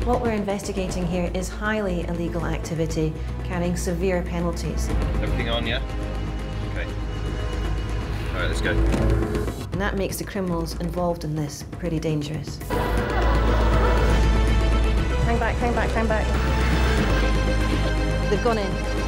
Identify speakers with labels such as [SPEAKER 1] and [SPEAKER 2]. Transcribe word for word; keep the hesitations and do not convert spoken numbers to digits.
[SPEAKER 1] What we're investigating here is highly illegal activity, carrying severe penalties.
[SPEAKER 2] Everything on, yeah? Okay. All right, let's go.
[SPEAKER 1] And that makes the criminals involved in this pretty dangerous.
[SPEAKER 3] Hang back, hang back, hang back.
[SPEAKER 1] They've gone in.